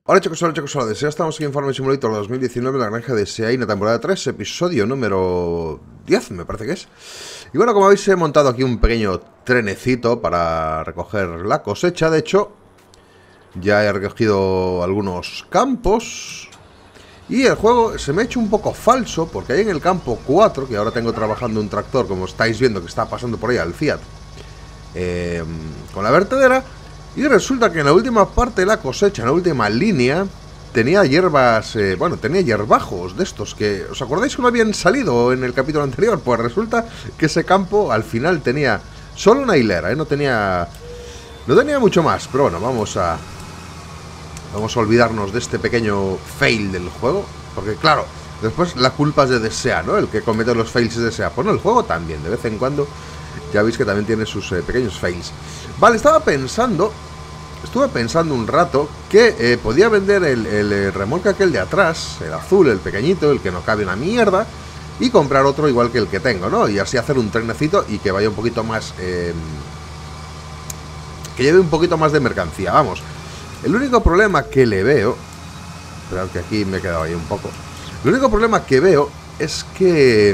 Hola chicos, hola, desea, estamos aquí en Farming Simulator 2019, la granja de Seaina, temporada 3, episodio número 10, me parece que es. Y bueno, como veis, he montado aquí un pequeño trenecito para recoger la cosecha. De hecho, ya he recogido algunos campos. Y el juego se me ha hecho un poco falso, porque ahí en el campo 4, que ahora tengo trabajando un tractor, como estáis viendo que está pasando por ahí al Fiat, con la vertedera. Y resulta que en la última parte de la cosecha, en la última línea, tenía hierbas, tenía hierbajos de estos que... ¿Os acordáis que no habían salido en el capítulo anterior? Pues resulta que ese campo al final tenía solo una hilera, no tenía mucho más. Pero bueno, vamos a olvidarnos de este pequeño fail del juego. Porque claro, después la culpa es de Desea, ¿no? El que comete los fails es Desea. Pues no, el juego también, de vez en cuando. Ya veis que también tiene sus pequeños fails. Vale, estuve pensando un rato que podía vender el remolque aquel de atrás, el azul, el pequeñito, el que no cabe una mierda, y comprar otro igual que el que tengo, ¿no? Y así hacer un trenecito y que vaya un poquito más... que lleve un poquito más de mercancía, vamos. El único problema que le veo... Esperad que aquí me he quedado ahí un poco. El único problema que veo es que...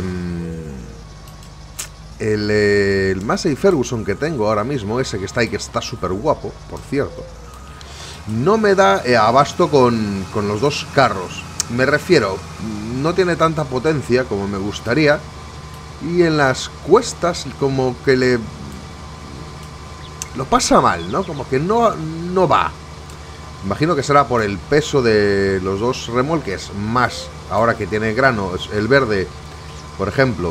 el Massey Ferguson que tengo ahora mismo, ese que está ahí, que está súper guapo, por cierto, no me da abasto con los dos carros. Me refiero, no tiene tanta potencia como me gustaría, y en las cuestas como que lo pasa mal, ¿no? Como que no va. Imagino que será por el peso de los dos remolques, más ahora que tiene grano, el verde, por ejemplo,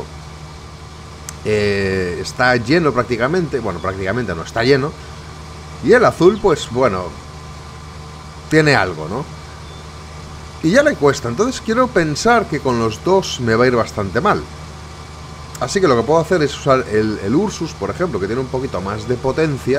está lleno prácticamente. Bueno, prácticamente no está lleno. Y el azul, pues bueno, tiene algo, ¿no? Y ya le cuesta. Entonces quiero pensar que con los dos me va a ir bastante mal. Así que lo que puedo hacer es usar el Ursus, por ejemplo, que tiene un poquito más de potencia.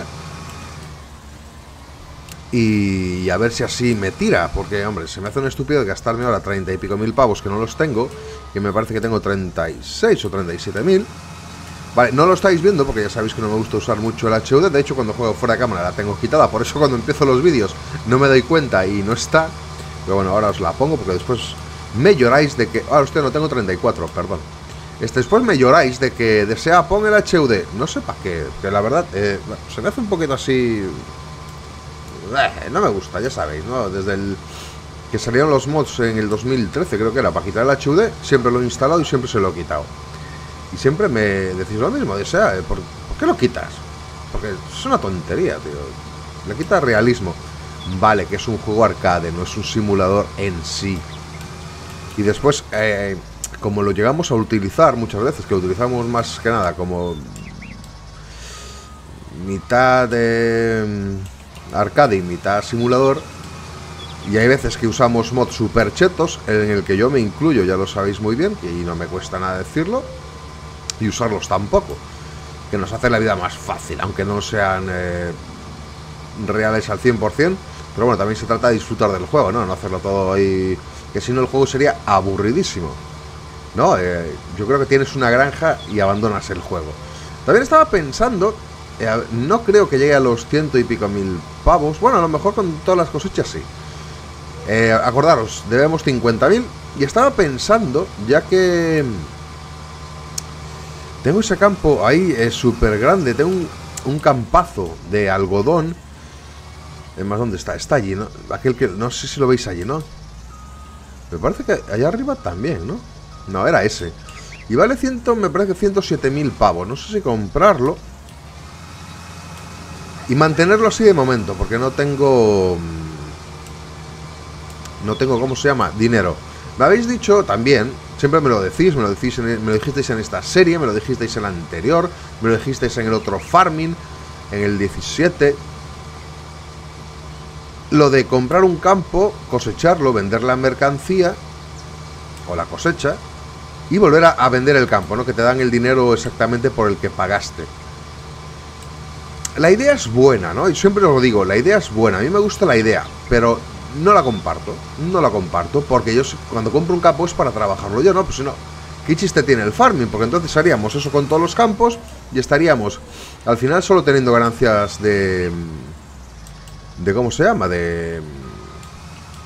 Y a ver si así me tira. Porque, hombre, se me hace un estúpido gastarme ahora 30 y pico mil pavos, que no los tengo. Que me parece que tengo 36 o 37.000. Vale, no lo estáis viendo porque ya sabéis que no me gusta usar mucho el HUD. De hecho, cuando juego fuera de cámara la tengo quitada. Por eso cuando empiezo los vídeos no me doy cuenta y no está. Pero bueno, ahora os la pongo porque después me lloráis de que... Ah, hostia, no tengo 34, perdón. Después me lloráis de que Desea pon el HUD. No sé para qué, que la verdad se me hace un poquito así... no me gusta, ya sabéis, ¿no? Desde el... que salieron los mods en el 2013, creo que era, para quitar el HUD. Siempre lo he instalado y siempre se lo he quitado. Y siempre me decís lo mismo, Desea, ¿por qué lo quitas? Porque es una tontería, tío. Le quita realismo. Vale, que es un juego arcade, no es un simulador en sí. Y después, como lo llegamos a utilizar muchas veces, que lo utilizamos más que nada como mitad de arcade y mitad simulador, y hay veces que usamos mods super chetos, en el que yo me incluyo, ya lo sabéis muy bien, y no me cuesta nada decirlo. Y usarlos tampoco, que nos hace la vida más fácil, aunque no sean reales al 100%. Pero bueno, también se trata de disfrutar del juego, ¿no? No hacerlo todo ahí, que si no el juego sería aburridísimo, ¿no? Yo creo que tienes una granja y abandonas el juego. También estaba pensando, no creo que llegue a los 100 y pico mil pavos. Bueno, a lo mejor con todas las cosechas sí. Acordaros, debemos 50.000. Y estaba pensando, ya que... tengo ese campo ahí, es súper grande. Tengo un campazo de algodón. Además, ¿dónde está? Está allí, ¿no? Aquel que... no sé si lo veis allí, ¿no? Me parece que allá arriba también, ¿no? No, era ese. Y vale me parece que 107.000 pavos. No sé si comprarlo y mantenerlo así de momento, porque no tengo... ¿cómo se llama? Dinero. Me habéis dicho también... siempre me lo decís, me lo dijisteis en esta serie, me lo dijisteis en la anterior, me lo dijisteis en el otro Farming, en el 17. Lo de comprar un campo, cosecharlo, vender la mercancía o la cosecha y volver a vender el campo, ¿no? Que te dan el dinero exactamente por el que pagaste. La idea es buena, ¿no? Y siempre os lo digo, la idea es buena. A mí me gusta la idea, pero... no la comparto, porque yo cuando compro un campo es para trabajarlo yo, ¿no? Pues si no, ¿qué chiste tiene el farming? Porque entonces haríamos eso con todos los campos y estaríamos al final solo teniendo ganancias de ¿cómo se llama?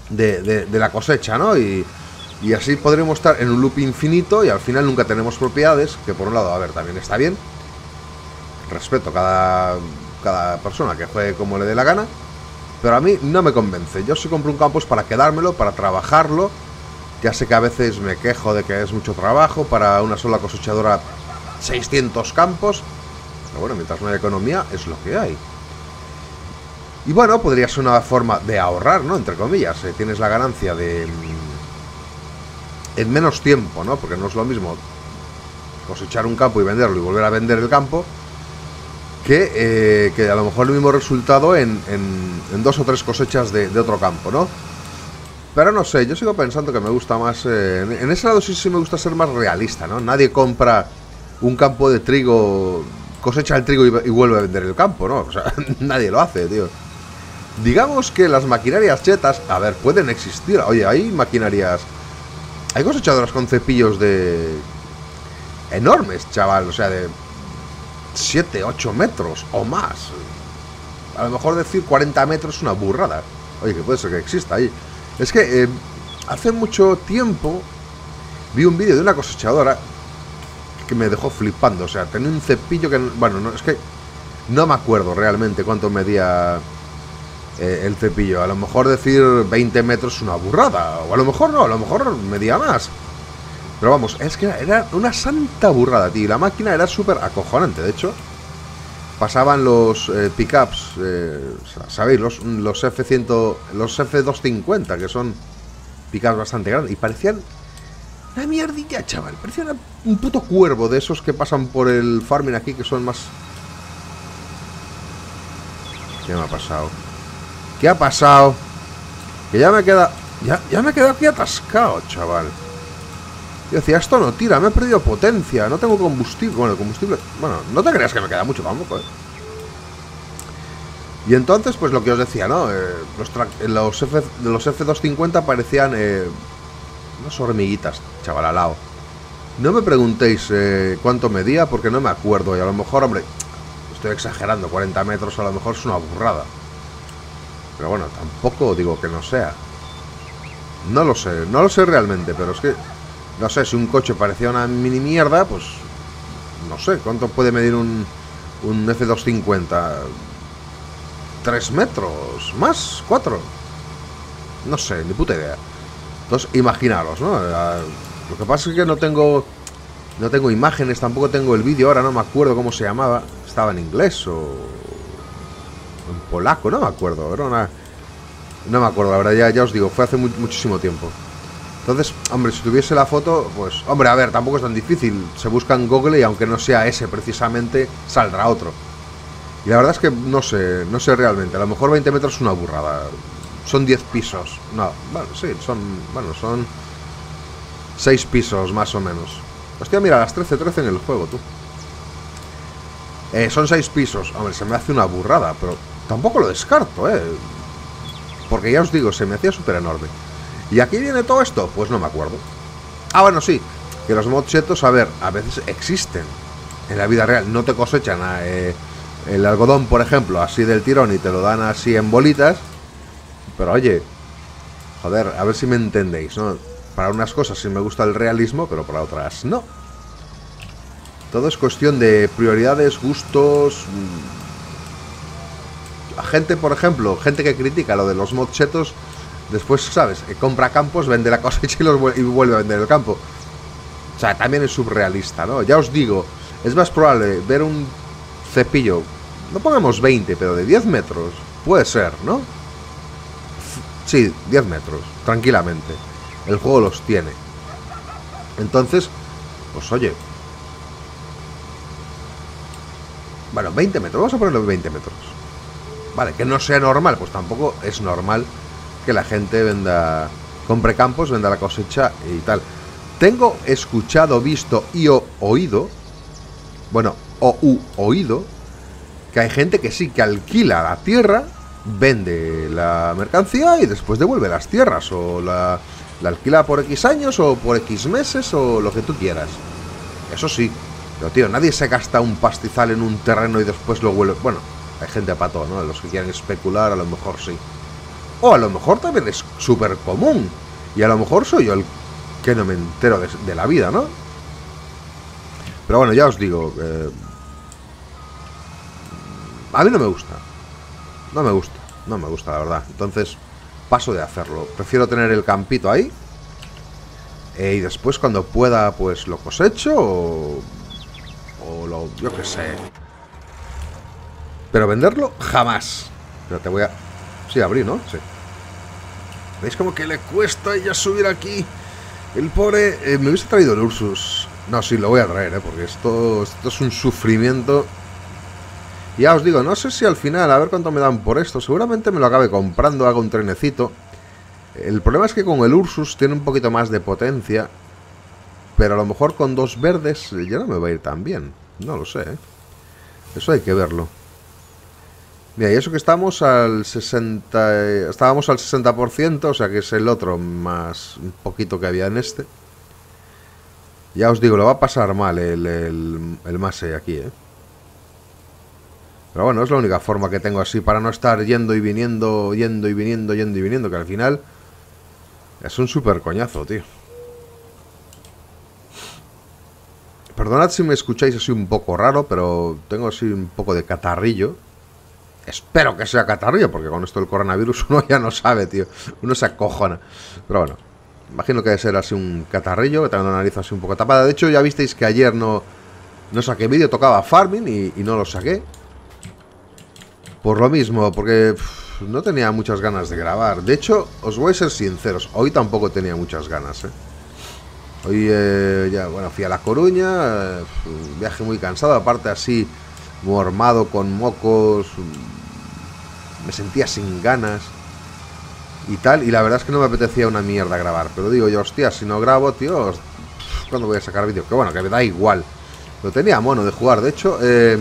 de la cosecha, ¿no? Y así podremos estar en un loop infinito y al final nunca tenemos propiedades, que por un lado, a ver, también está bien. Respeto cada persona que juegue como le dé la gana, pero a mí no me convence. Yo si compro un campo es para quedármelo, para trabajarlo. Ya sé que a veces me quejo de que es mucho trabajo para una sola cosechadora, 600 campos, pero bueno, mientras no hay economía es lo que hay. Y bueno, podría ser una forma de ahorrar, ¿no? Entre comillas, tienes la ganancia de en menos tiempo, ¿no? Porque no es lo mismo cosechar un campo y venderlo y volver a vender el campo que a lo mejor el mismo resultado en 2 o 3 cosechas de otro campo, ¿no? Pero no sé, yo sigo pensando que me gusta más... en ese lado sí me gusta ser más realista, ¿no? Nadie compra un campo de trigo, cosecha el trigo y vuelve a vender el campo, ¿no? O sea, nadie lo hace, tío. Digamos que las maquinarias chetas, a ver, pueden existir. Oye, hay maquinarias... Hay cosechadoras con cepillos de... enormes, chaval, o sea, de 7, 8 metros o más. A lo mejor decir 40 metros es una burrada. Oye, que puede ser que exista ahí. Es que hace mucho tiempo vi un vídeo de una cosechadora que me dejó flipando. O sea, tenía un cepillo que... Bueno, no, es que no me acuerdo realmente cuánto medía el cepillo. A lo mejor decir 20 metros es una burrada. O a lo mejor no, a lo mejor medía más. Pero vamos, es que era una santa burrada, tío. La máquina era súper acojonante, de hecho. Pasaban los pickups, ¿sabéis? Los F100, los F250, que son pickups bastante grandes. Y parecían una mierdilla, chaval. Parecían un puto cuervo de esos que pasan por el farming aquí, que son más... ¿Qué me ha pasado? ¿Qué ha pasado? Que ya me queda... Ya me he quedado aquí atascado, chaval. Yo decía, esto no tira, me he perdido potencia, no tengo combustible. Bueno, el combustible... Bueno, no te creas que me queda mucho tampoco, Y entonces, pues lo que os decía, ¿no? Los F250 parecían unas hormiguitas, chaval, al lado. No me preguntéis cuánto medía, porque no me acuerdo. Y a lo mejor, hombre, estoy exagerando, 40 metros a lo mejor es una burrada. Pero bueno, tampoco digo que no sea. No lo sé realmente, pero es que... No sé, si un coche parecía una mini mierda, pues... No sé, ¿cuánto puede medir un F250? ¿3 metros? ¿Más? ¿4? No sé, ni puta idea. Entonces, imaginaros, ¿no? Lo que pasa es que no tengo imágenes, tampoco tengo el vídeo ahora, no me acuerdo cómo se llamaba. Estaba en inglés o... en polaco, no me acuerdo. Era una... No me acuerdo, la verdad, ya os digo, fue hace muchísimo tiempo. Entonces, hombre, si tuviese la foto, pues... Hombre, a ver, tampoco es tan difícil. Se busca en Google y aunque no sea ese precisamente, saldrá otro. Y la verdad es que no sé realmente. A lo mejor 20 metros es una burrada. Son 10 pisos. No, bueno, sí, son 6 pisos más o menos. Hostia, mira, las 13 en el juego, tú. Son 6 pisos. Hombre, se me hace una burrada, pero tampoco lo descarto, porque ya os digo, se me hacía súper enorme. ¿Y aquí viene todo esto? Pues no me acuerdo. Ah, bueno, sí, que los mod chetos, a ver, a veces existen en la vida real. No te cosechan el algodón, por ejemplo, así del tirón y te lo dan así en bolitas. Pero oye, joder, a ver si me entendéis, ¿no? Para unas cosas sí me gusta el realismo, pero para otras no. Todo es cuestión de prioridades, gustos. Gente, por ejemplo, gente que critica lo de los mod chetos, después, ¿sabes? Compra campos, vende la cosecha y vuelve a vender el campo. O sea, también es surrealista, ¿no? Ya os digo, es más probable ver un cepillo, no pongamos 20, pero de 10 metros. Puede ser, ¿no? Sí, 10 metros, tranquilamente. El juego los tiene. Entonces, pues oye. Bueno, 20 metros, vamos a ponerlo 20 metros. Vale, que no sea normal, pues tampoco es normal que la gente compre campos, venda la cosecha y tal. Tengo escuchado, visto y oído, bueno, oído, que hay gente que sí, que alquila la tierra, vende la mercancía y después devuelve las tierras, o la alquila por X años, o por X meses, o lo que tú quieras. Eso sí, pero tío, nadie se gasta un pastizal en un terreno y después lo vuelve... Bueno, hay gente para todo, ¿no? Los que quieren especular a lo mejor sí. O a lo mejor también es súper común. Y a lo mejor soy yo el que no me entero de la vida, ¿no? Pero bueno, ya os digo, a mí no me gusta. No me gusta, no me gusta, la verdad. Entonces, paso de hacerlo. Prefiero tener el campito ahí. Y después, cuando pueda, pues lo cosecho o lo... yo qué sé. Pero venderlo, jamás. Pero te voy a... Sí, abrir, ¿no? Sí. ¿Veis como que le cuesta ya subir aquí? El pobre... me hubiese traído el Ursus. No, sí, lo voy a traer, porque esto es un sufrimiento. Ya os digo, no sé si al final, a ver cuánto me dan por esto. Seguramente me lo acabe comprando, hago un trenecito. El problema es que con el Ursus tiene un poquito más de potencia. Pero a lo mejor con 2 verdes ya no me va a ir tan bien. No lo sé, ¿eh? Eso hay que verlo. Mira, y eso que estamos al 60... Estábamos al 60%, o sea que es el otro más un poquito que había en este. Ya os digo, lo va a pasar mal el Massey aquí, ¿eh? Pero bueno, es la única forma que tengo así para no estar yendo y viniendo, yendo y viniendo, yendo y viniendo, que al final es un súper coñazo, tío. Perdonad si me escucháis así un poco raro, pero tengo así un poco de catarrillo. Espero que sea catarrillo, porque con esto del coronavirus uno ya no sabe, tío. Uno se acojona. Pero bueno, imagino que debe ser así un catarrillo, que tengo la nariz así un poco tapada. De hecho, ya visteis que ayer no saqué vídeo, tocaba Farming y no lo saqué. Por lo mismo, porque no tenía muchas ganas de grabar. De hecho, os voy a ser sinceros, hoy tampoco tenía muchas ganas, ¿eh? Hoy ya, bueno, fui a La Coruña, un viaje muy cansado, aparte así, mormado, con mocos, me sentía sin ganas y tal, y la verdad es que no me apetecía una mierda grabar. Pero digo yo, hostia, si no grabo, tío, ¿cuándo voy a sacar vídeo? Que bueno, que me da igual. Lo tenía mono de jugar, de hecho,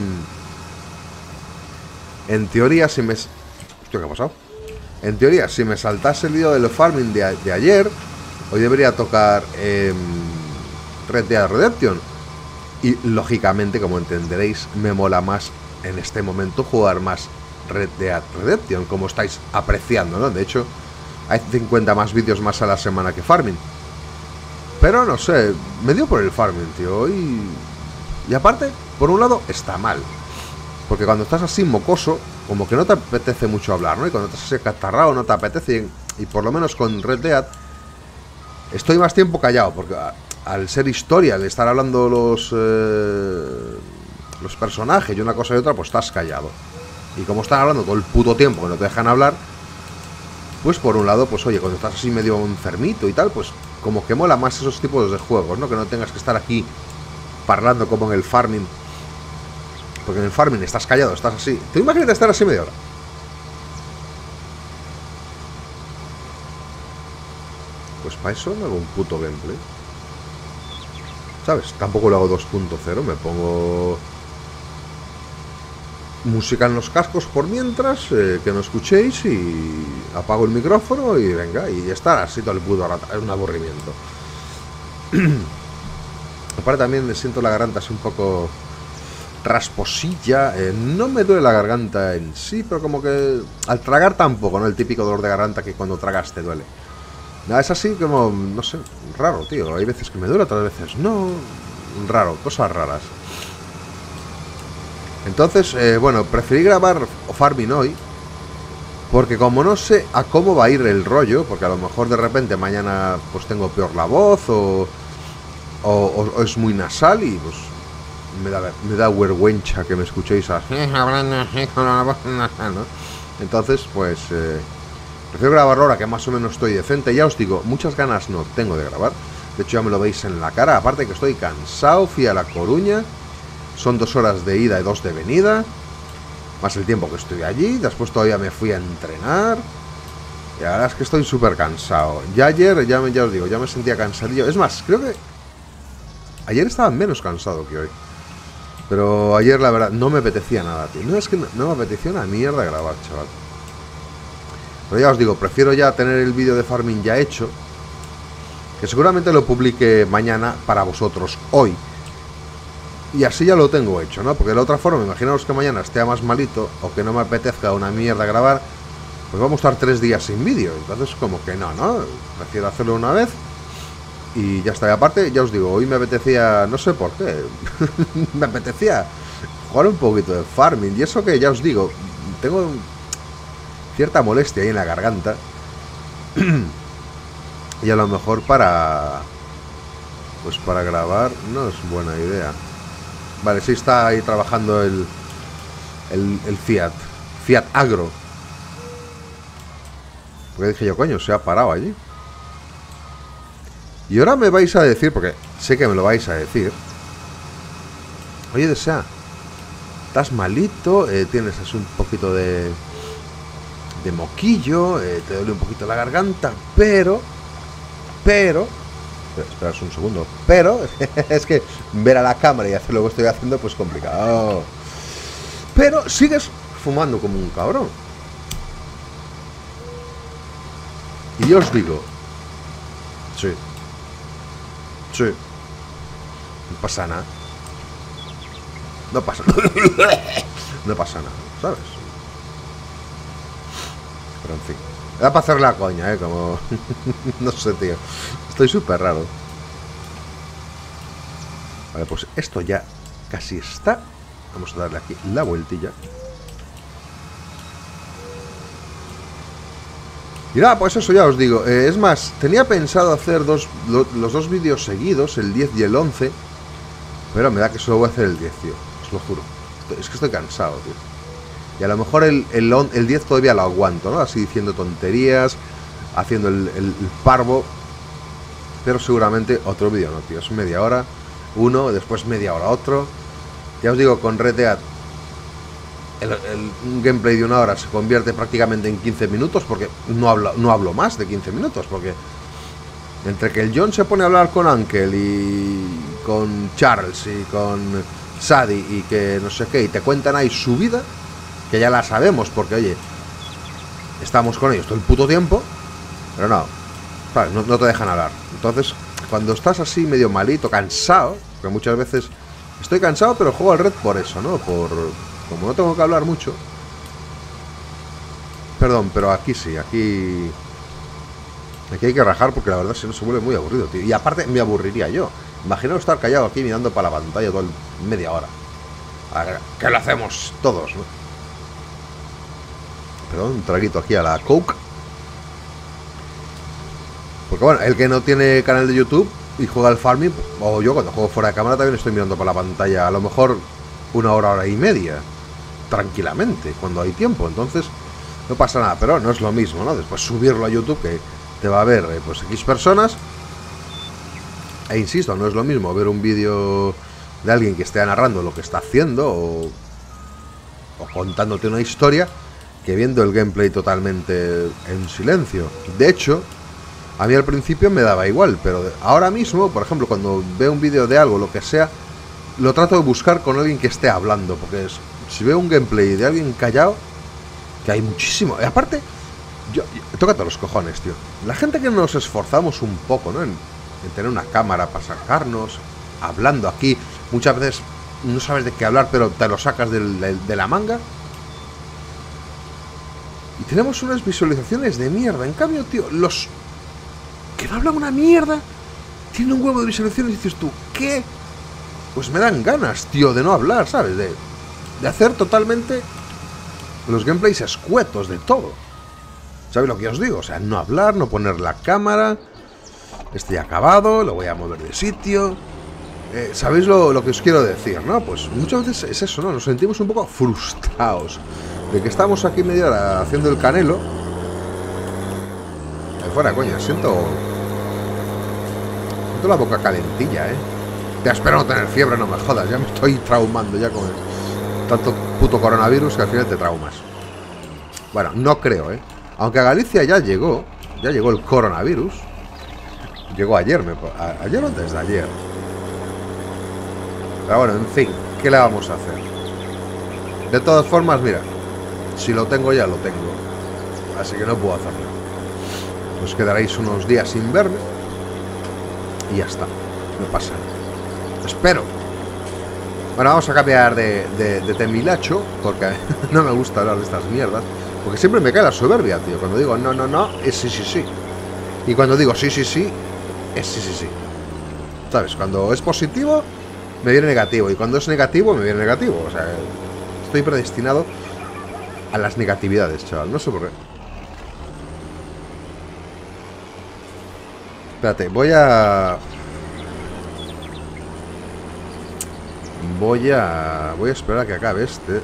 en teoría, si me... Hostia, ¿qué ha pasado? En teoría, si me saltase el vídeo del farming de ayer, hoy debería tocar Red Dead Redemption. Y lógicamente, como entenderéis, me mola más en este momento jugar más Red Dead Redemption, como estáis apreciando, ¿no? De hecho, hay 50 más vídeos más a la semana que farming. Pero no sé, me dio por el farming, tío. Y aparte, por un lado, está mal. Porque cuando estás así mocoso, como que no te apetece mucho hablar, ¿no? Y cuando estás así catarrado no te apetece. Y por lo menos con Red Dead estoy más tiempo callado, porque al ser historia, al estar hablando los personajes y una cosa y otra, pues estás callado. Y como están hablando todo el puto tiempo que no te dejan hablar, pues por un lado, pues oye, cuando estás así medio enfermito y tal, pues como que mola más esos tipos de juegos, ¿no? Que no tengas que estar aquí parlando como en el farming. Porque en el farming estás callado, estás así. ¿Te imaginas estar así media hora? Pues para eso no hago un puto gameplay. ¿Sabes? Tampoco lo hago 2.0. Me pongo música en los cascos por mientras, que no escuchéis, y apago el micrófono y venga, y estar así todo el puto rato. Es un aburrimiento. Aparte también me siento la garganta así un poco rasposilla. No me duele la garganta en sí, pero como que al tragar tampoco, ¿no? El típico dolor de garganta que cuando tragas te duele. Nada, es así como, no sé, raro, tío. Hay veces que me duele, otras veces no. Raro, cosas raras. Entonces, bueno, preferí grabar Farming hoy, porque como no sé a cómo va a ir el rollo, porque a lo mejor de repente mañana pues tengo peor la voz o es muy nasal y pues me da vergüenza que me escuchéis así, hablando así con la voz nasal, ¿no? Entonces, pues prefiero grabarlo ahora que más o menos estoy decente. Ya os digo, muchas ganas no tengo de grabar. De hecho ya me lo veis en la cara. Aparte que estoy cansado, fui a La Coruña. Son 2 horas de ida y 2 de venida, más el tiempo que estoy allí. Después todavía me fui a entrenar. Y la verdad es que estoy súper cansado. Ya ayer, ya os digo, ya me sentía cansadillo. Es más, creo que ayer estaba menos cansado que hoy. Pero ayer la verdad no me apetecía nada, tío. No, es que no me apetecía una mierda grabar, chaval. Pero ya os digo, prefiero ya tener el vídeo de farming ya hecho, que seguramente lo publique mañana para vosotros hoy. Y así ya lo tengo hecho, ¿no? Porque de la otra forma, imaginaos que mañana esté más malito o que no me apetezca una mierda grabar, pues vamos a estar 3 días sin vídeo. Entonces como que no, prefiero hacerlo una vez y ya está. Y aparte, ya os digo, hoy me apetecía, no sé por qué, me apetecía jugar un poquito de farming. Y eso que ya os digo, tengo cierta molestia ahí en la garganta. Y a lo mejor para grabar no es buena idea. Vale, sí está ahí trabajando el Fiat Agro. Porque dije yo, coño, se ha parado allí. Y ahora me vais a decir, porque sé que me lo vais a decir, oye, Desea, estás malito, tienes así un poquito de moquillo, te duele un poquito la garganta, pero esperad un segundo, pero es que ver a la cámara y hacer lo que estoy haciendo, pues complicado. Pero sigues fumando como un cabrón. Y yo os digo, sí, no pasa nada. No pasa nada, ¿sabes? Pero en fin, da para hacer la coña, como... no sé, tío. Estoy súper raro. Vale, pues esto ya casi está. Vamos a darle aquí la vueltilla. Y nada, pues eso ya os digo. Es más, tenía pensado hacer los dos vídeos seguidos, el 10 y el 11. Pero me da que solo voy a hacer el 10, tío. Os lo juro. Es que estoy cansado, tío. Y a lo mejor el 10 todavía lo aguanto, ¿no? Así diciendo tonterías, haciendo el parvo. Pero seguramente otro vídeo no, tío. Es media hora uno, después media hora otro. Ya os digo, con Red Dead un gameplay de una hora se convierte prácticamente en 15 minutos, porque no hablo más de 15 minutos, porque entre que el John se pone a hablar con Uncle y con Charles y con Sadie y que no sé qué, y te cuentan ahí su vida, que ya la sabemos porque, oye, estamos con ellos todo el puto tiempo, pero no, ¿sabes? No te dejan hablar. Entonces, cuando estás así medio malito, cansado, porque muchas veces estoy cansado, pero juego al Red por eso, ¿no? Como no tengo que hablar mucho. Perdón, pero aquí sí, aquí hay que rajar, porque la verdad si no se vuelve muy aburrido, tío. Y aparte me aburriría yo. Imaginaos estar callado aquí mirando para la pantalla toda media hora. A ver, que lo hacemos todos, ¿no? Perdón, un traguito aquí a la Coke. Porque bueno, el que no tiene canal de YouTube y juega al farming, o yo cuando juego fuera de cámara también estoy mirando para la pantalla, a lo mejor una hora y media, tranquilamente, cuando hay tiempo. Entonces no pasa nada, pero no es lo mismo, ¿no? Después subirlo a YouTube, que te va a ver pues X personas. E insisto, no es lo mismo ver un vídeo de alguien que esté narrando lo que está haciendo o contándote una historia, que viendo el gameplay totalmente en silencio. De hecho, a mí al principio me daba igual, pero ahora mismo, por ejemplo, cuando veo un vídeo de algo, lo que sea, lo trato de buscar con alguien que esté hablando, porque si veo un gameplay de alguien callado, que hay muchísimo. Y aparte, tócate los cojones, tío. La gente que nos esforzamos un poco, ¿no? En tener una cámara para sacarnos, hablando aquí, muchas veces no sabes de qué hablar, pero te lo sacas de la manga. Y tenemos unas visualizaciones de mierda. En cambio, tío, los que no hablan una mierda tienen un huevo de visualizaciones y dices tú, ¿qué? Pues me dan ganas, tío, de no hablar, ¿sabes? De hacer totalmente los gameplays escuetos de todo. ¿Sabéis lo que os digo? O sea, no hablar, no poner la cámara. Estoy acabado, lo voy a mover de sitio. ¿Sabéis lo que os quiero decir, no? Pues muchas veces es eso, ¿no? Nos sentimos un poco frustrados de que estamos aquí media hora haciendo el canelo. Fuera, coño, siento la boca calentilla, Te espero no tener fiebre, no me jodas. Ya me estoy traumando ya con tanto puto coronavirus que al final te traumas. Bueno, no creo, Aunque a Galicia ya llegó el coronavirus. Llegó ayer, ayer o antes de ayer. Pero bueno, en fin, ¿qué le vamos a hacer? De todas formas, mira, si lo tengo ya lo tengo. Así que no puedo hacerlo. Os quedaréis unos días sin verme y ya está, no pasa nada. Espero. Bueno, vamos a cambiar de temilacho, porque no me gusta hablar de estas mierdas. Porque siempre me cae la soberbia, tío. Cuando digo no, no, no, es sí, sí, sí. Y cuando digo sí, sí, sí, es sí, sí, sí. ¿Sabes? Cuando es positivo, me viene negativo. Y cuando es negativo, me viene negativo. O sea, estoy predestinado a las negatividades, chaval. No sé por qué. Espérate, voy a esperar a que acabe este.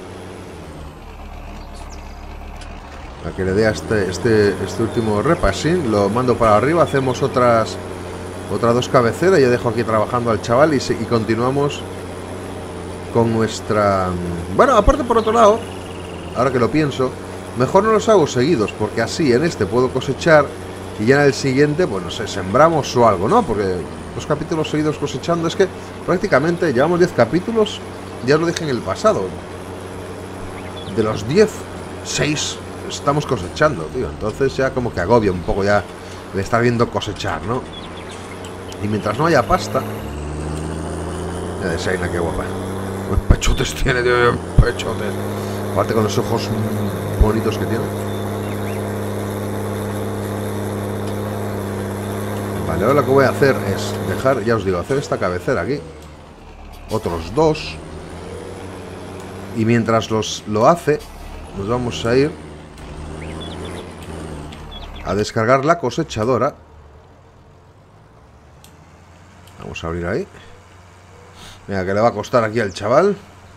A que le dé a este último repasín. Lo mando para arriba. Hacemos otras 2 cabeceras. Yo dejo aquí trabajando al chaval y continuamos con nuestra... Bueno, aparte por otro lado, ahora que lo pienso, mejor no los hago seguidos, porque así en este puedo cosechar y ya en el siguiente, pues no sé, sembramos o algo, ¿no? Porque los capítulos seguidos cosechando, es que prácticamente llevamos 10 capítulos, ya os lo dije en el pasado. De los 10, 6 estamos cosechando, tío. Entonces ya como que agobia un poco ya de estar viendo cosechar, ¿no? Y mientras no haya pasta... Mira de Shaina, qué guapa. Pues pechotes tiene, tío, pechotes. Aparte con los ojos bonitos que tiene. Vale, ahora lo que voy a hacer es dejar, ya os digo, hacer esta cabecera aquí. Otros 2. Y mientras lo hace, nos vamos a ir a descargar la cosechadora. Vamos a abrir ahí. Mira, que le va a costar aquí al chaval.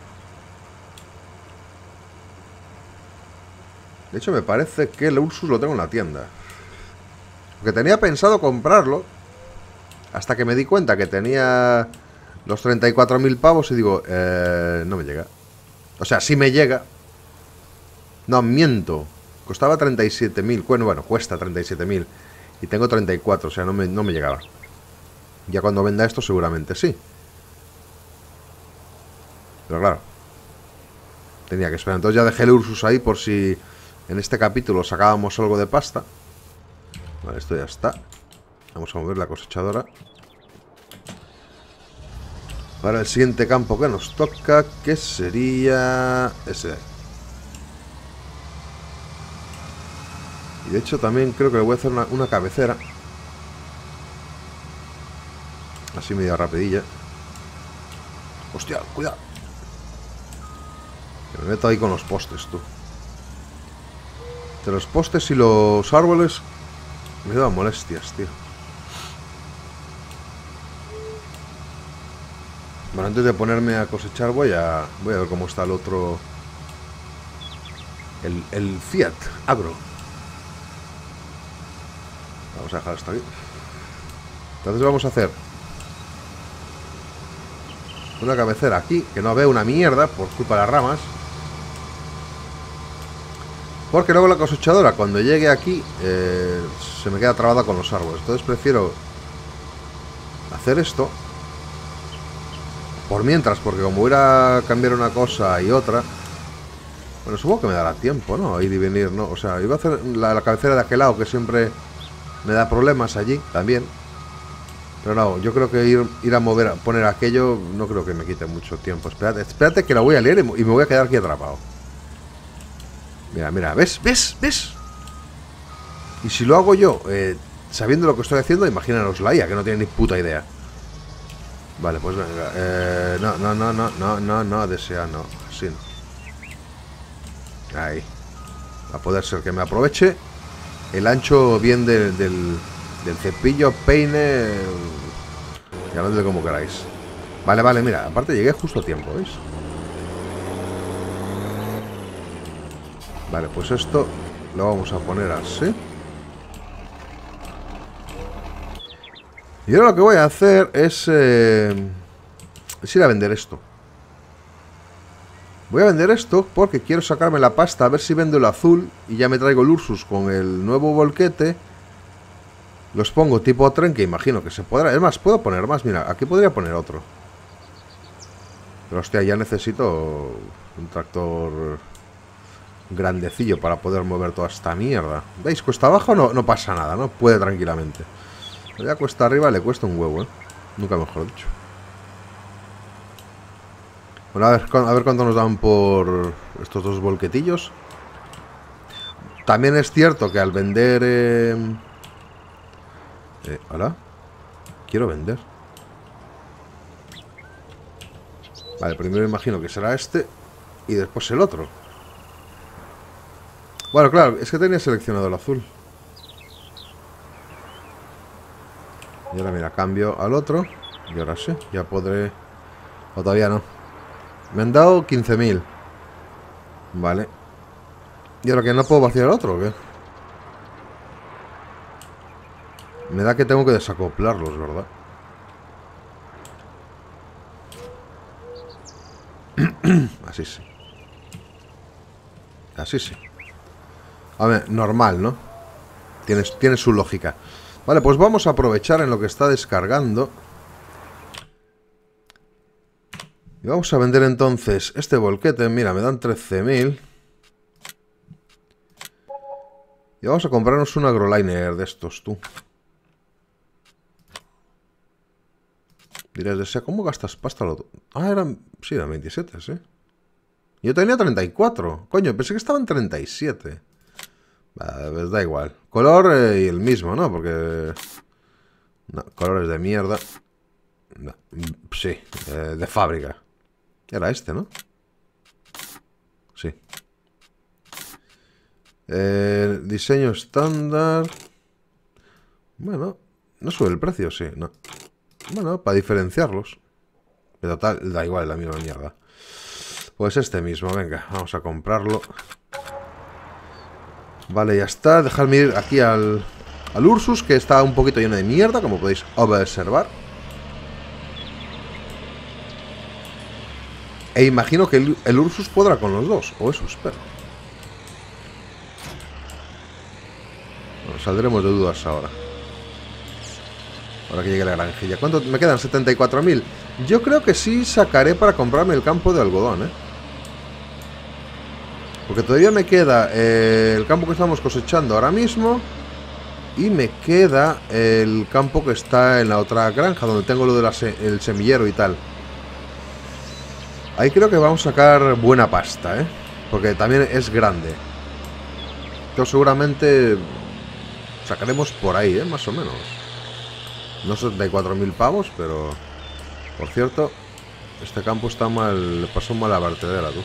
De hecho, me parece que el Ursus lo tengo en la tienda. Porque tenía pensado comprarlo hasta que me di cuenta que tenía los 34.000 pavos y digo, no me llega. O sea, sí me llega. No, miento. Costaba 37.000. Bueno, cuesta 37.000. Y tengo 34, o sea, no me llegaba. Ya cuando venda esto seguramente sí. Pero claro, tenía que esperar. Entonces ya dejé el Ursus ahí por si en este capítulo sacábamos algo de pasta. Vale, esto ya está. Vamos a mover la cosechadora para el siguiente campo que nos toca, que sería ese. Y de hecho también creo que le voy a hacer una cabecera. Así medio rapidilla. Hostia, cuidado. Que me meto ahí con los postes, tú. De los postes y los árboles me dan molestias, tío. Bueno, antes de ponerme a cosechar voy a ver cómo está el otro. El Fiat Agro. Vamos a dejar esto aquí. Entonces vamos a hacer una cabecera aquí, que no veo una mierda por culpa de las ramas. Porque luego la cosechadora, cuando llegue aquí, se me queda trabada con los árboles. Entonces prefiero hacer esto por mientras, porque como voy a cambiar una cosa y otra, bueno, supongo que me dará tiempo, ¿no? Ir y venir, ¿no? O sea, iba a hacer la cabecera de aquel lado, que siempre me da problemas allí también. Pero no, yo creo que ir a poner aquello no creo que me quite mucho tiempo. Espérate que la voy a leer y me voy a quedar aquí atrapado. Mira, ¿ves? Y si lo hago yo, sabiendo lo que estoy haciendo, imagínanos la IA, que no tiene ni puta idea. Vale, pues venga. No, desea, no. Sin. Ahí. Va a poder ser que me aproveche el ancho bien del cepillo, peine. Llamadle como queráis. Vale, mira, aparte llegué justo a tiempo, ¿veis? Vale, pues esto lo vamos a poner así. Y ahora lo que voy a hacer es ir a vender esto. Voy a vender esto porque quiero sacarme la pasta, a ver si vendo el azul y ya me traigo el Ursus con el nuevo volquete. Los pongo tipo tren, que imagino que se podrá. Es más, puedo poner más, mira, aquí podría poner otro. Pero hostia, ya necesito un tractor grandecillo para poder mover toda esta mierda. ¿Veis? Cuesta abajo no pasa nada, ¿no? Puede tranquilamente. Pero ya cuesta arriba le cuesta un huevo, ¿eh? Nunca mejor dicho. Bueno, a ver cuánto nos dan por estos 2 volquetillos. También es cierto que al vender... ¿Hola? Quiero vender. Vale, primero imagino que será este y después el otro. Bueno, claro, es que tenía seleccionado el azul. Y ahora mira, cambio al otro. Y ahora sí, ya podré... O todavía no. Me han dado 15.000. Vale. ¿Y ahora que no puedo vaciar el otro o qué? Me da que tengo que desacoplarlos, ¿verdad? Así sí. Así sí. A ver, normal, ¿no? Tiene su lógica. Vale, pues vamos a aprovechar en lo que está descargando. Y vamos a vender entonces este volquete. Mira, me dan 13.000. Y vamos a comprarnos un agroliner de estos, tú. Dirás, desea, ¿cómo gastas pasta? Ah, eran... Sí, eran 27, ¿sí? Yo tenía 34. Coño, pensé que estaban 37. Pues da igual. Color y el mismo, ¿no? Porque... No, colores de mierda. No, sí, de fábrica. Era este, ¿no? Sí. Diseño estándar. Bueno, no sube el precio, sí, no. Bueno, para diferenciarlos. Pero tal, da igual, la misma mierda. Pues este mismo, venga, vamos a comprarlo. Vale, ya está. Dejadme ir aquí al Ursus, que está un poquito lleno de mierda, como podéis observar. E imagino que el Ursus podrá con los dos, o eso espero. Bueno, saldremos de dudas ahora. Ahora que llegue la granjilla. ¿Cuánto me quedan? 74.000. Yo creo que sí sacaré para comprarme el campo de algodón, ¿eh? Porque todavía me queda el campo que estamos cosechando ahora mismo. Y me queda el campo que está en la otra granja, donde tengo lo del semillero y tal. Ahí creo que vamos a sacar buena pasta, ¿eh? Porque también es grande. Entonces seguramente sacaremos por ahí, ¿eh? Más o menos. No 74.000 pavos, pero... Por cierto, este campo está mal... Le pasó mal a la vertedera, tú.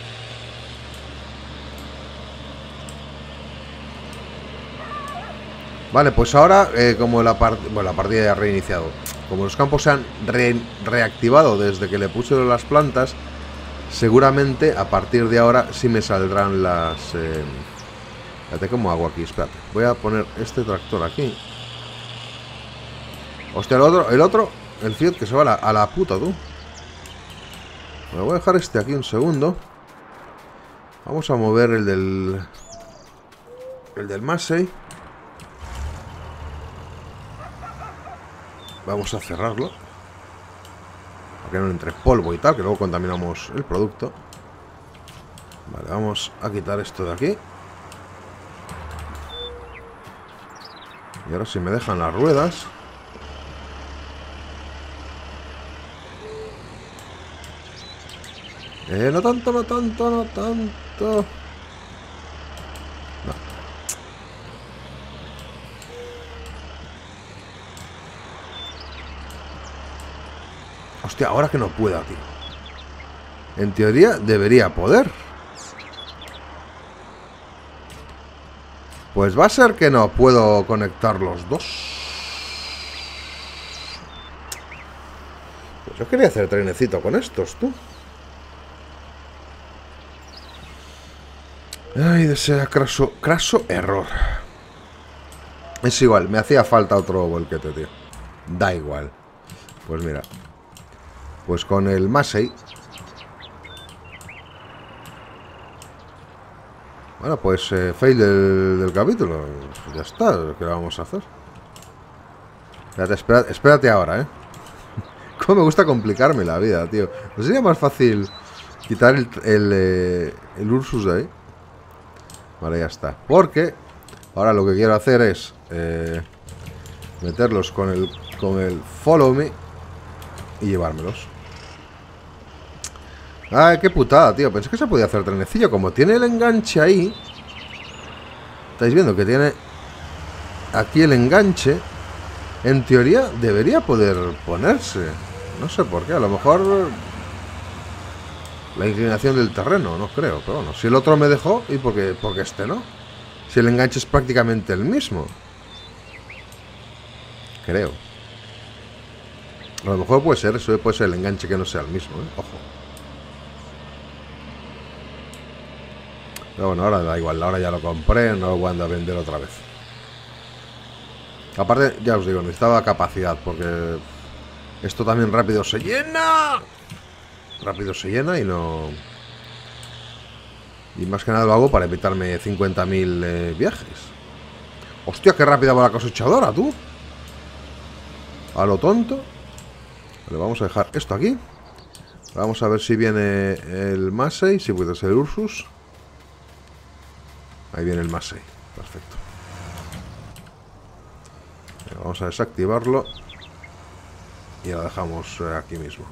Vale, pues ahora, como la partida ya ha reiniciado. Como los campos se han reactivado desde que le puse las plantas, seguramente a partir de ahora sí me saldrán las... Espérate, ¿cómo hago aquí? Espérate. Voy a poner este tractor aquí. Hostia, el Fiat que se va a la puta, tú. Me voy a dejar este aquí un segundo. Vamos a mover el del Massey. Vamos a cerrarlo. Para que no entre polvo y tal, que luego contaminamos el producto. Vale, vamos a quitar esto de aquí. Y ahora si me dejan las ruedas... no tanto, no tanto, no tanto. No. Hostia, ahora que no pueda, tío. En teoría debería poder. Pues va a ser que no puedo conectar los dos. Pues yo quería hacer trenecito con estos, tú. Ay, desea craso error. Es igual, me hacía falta otro volquete, tío. Da igual. Pues mira. Pues con el Massey. Bueno, pues fail del capítulo. Ya está, ¿qué vamos a hacer? Espérate ahora, ¿eh? Cómo me gusta complicarme la vida, tío. ¿No sería más fácil quitar el Ursus de ahí? Vale, ya está. Porque ahora lo que quiero hacer es meterlos con el Follow Me y llevármelos. Ay, qué putada, tío. Pensé que se podía hacer trenecillo. Como tiene el enganche ahí, Estáis viendo que tiene aquí el enganche. En teoría debería poder ponerse. No sé por qué, a lo mejor la inclinación del terreno, no creo. Pero bueno, si el otro me dejó, ¿y por qué este no? Si el enganche es prácticamente el mismo. Creo. A lo mejor puede ser, eso puede ser el enganche que no sea el mismo, ¿eh? Ojo. Pero bueno, ahora da igual, ahora ya lo compré, no lo voy a andar a vender otra vez. Aparte, ya os digo, necesitaba capacidad, porque esto también rápido se llena. Rápido se llena y no... Y más que nada lo hago para evitarme 50.000 viajes. Hostia, qué rápida va la cosechadora, tú. A lo tonto. Vale, vamos a dejar esto aquí. Vamos a ver si viene el Massey. Si puede ser el Ursus. Ahí viene el Massey. Perfecto. Vamos a desactivarlo. Y lo dejamos aquí mismo.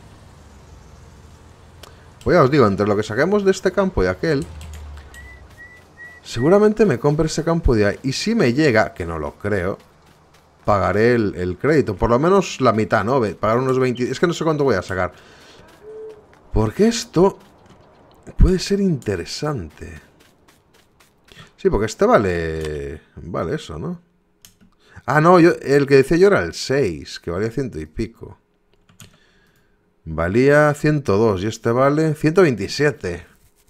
Pues ya os digo, entre lo que saquemos de este campo y aquel, seguramente me compre ese campo de ahí. Y si me llega, que no lo creo, pagaré el crédito. Por lo menos la mitad, ¿no? Pagar unos 20... Es que no sé cuánto voy a sacar. Porque esto puede ser interesante. Sí, porque este vale... Vale eso, ¿no? Ah, no, el que decía yo era el 6, que valía 100 y pico. Valía 102 y este vale 127.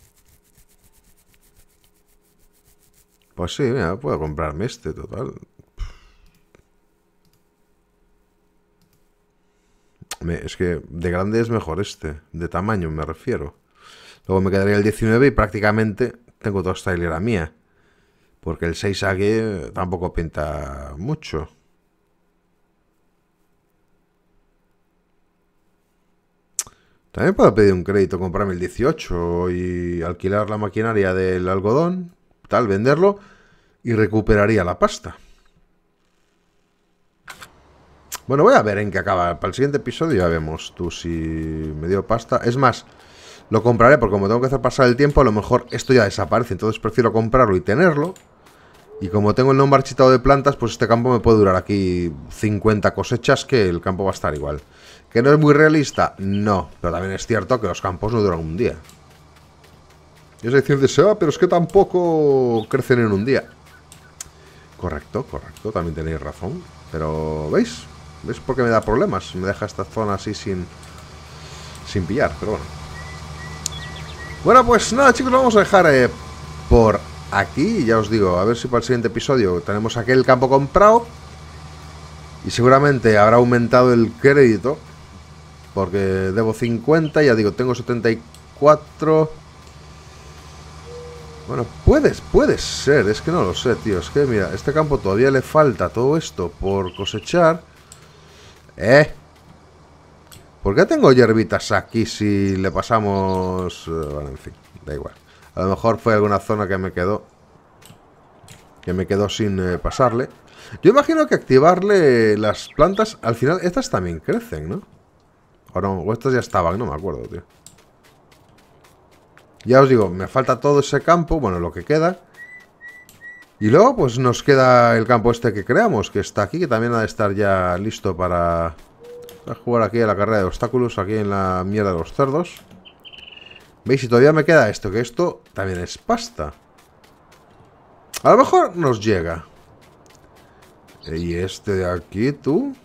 Pues sí, mira, puedo comprarme este, total. Es que de grande es mejor este. De tamaño me refiero. Luego me quedaría el 19 y prácticamente tengo toda esta hilera mía. Porque el 6 aquí tampoco pinta mucho. También puedo pedir un crédito, comprarme el 18 y alquilar la maquinaria del algodón, tal, venderlo y recuperaría la pasta. Bueno, voy a ver en qué acaba. Para el siguiente episodio ya vemos tú si me dio pasta. Es más, lo compraré porque como tengo que hacer pasar el tiempo, a lo mejor esto ya desaparece. Entonces prefiero comprarlo y tenerlo. Y como tengo el no marchitado de plantas, pues este campo me puede durar aquí 50 cosechas, que el campo va a estar igual. ¿Que no es muy realista? No, pero también es cierto que los campos no duran un día. Y es decir, pero es que tampoco crecen en un día. Correcto, correcto, también tenéis razón. Pero, ¿veis? ¿Veis por qué me da problemas? Me deja esta zona así sin pillar, pero bueno. Bueno, pues nada, chicos, lo vamos a dejar por aquí. Ya os digo, a ver si para el siguiente episodio tenemos aquel campo comprado. Y seguramente habrá aumentado el crédito. Porque debo 50, ya digo, tengo 74. Bueno, puede ser, es que no lo sé, tío. Es que mira, este campo todavía le falta todo esto por cosechar. ¿Por qué tengo hierbitas aquí si le pasamos...? Bueno, en fin, da igual. A lo mejor fue alguna zona que me quedó sin pasarle. Yo imagino que activarle las plantas, al final, estas también crecen, ¿no? O no, o estas ya estaban, no me acuerdo, tío. Ya os digo, me falta todo ese campo, bueno, lo que queda. Y luego, pues nos queda el campo este que creamos, que está aquí, que también ha de estar ya listo para jugar aquí a la carrera de obstáculos, aquí en la mierda de los cerdos. ¿Veis? Y todavía me queda esto, que esto también es pasta. A lo mejor nos llega. Y este de aquí, tú...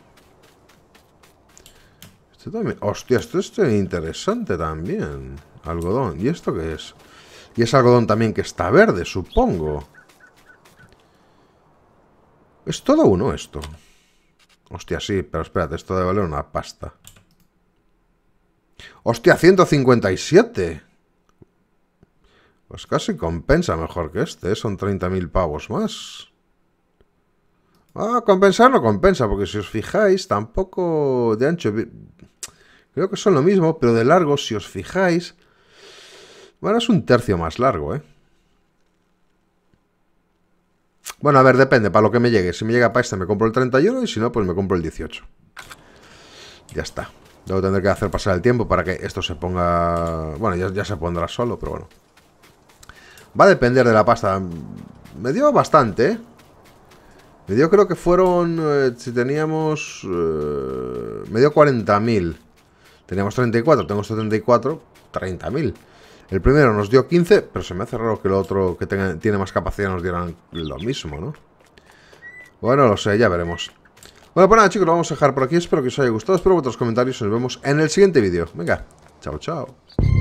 Este también... Hostia, esto es interesante también. Algodón. ¿Y esto qué es? Y es algodón también que está verde, supongo. Es todo uno esto. Hostia, sí, pero espérate, esto debe valer una pasta. Hostia, 157. Pues casi compensa mejor que este, ¿eh? Son 30.000 pavos más. Ah, compensar no compensa, porque si os fijáis, tampoco de ancho... Creo que son lo mismo, pero de largo, si os fijáis... Bueno, es un tercio más largo, ¿eh? Bueno, a ver, depende, para lo que me llegue. Si me llega para este me compro el 31 y si no, pues me compro el 18. Ya está. Luego tendré que hacer pasar el tiempo para que esto se ponga... Bueno, ya se pondrá solo, pero bueno. Va a depender de la pasta. Me dio bastante, ¿eh? Me dio, creo que fueron... si teníamos... me dio 40.000. Teníamos 34, tengo 74, 30.000. El primero nos dio 15, pero se me hace raro que el otro que tiene más capacidad nos dieran lo mismo, ¿no? Bueno, lo sé, ya veremos. Bueno, pues nada, chicos, lo vamos a dejar por aquí. Espero que os haya gustado, espero vuestros comentarios y nos vemos en el siguiente vídeo. Venga, chao, chao.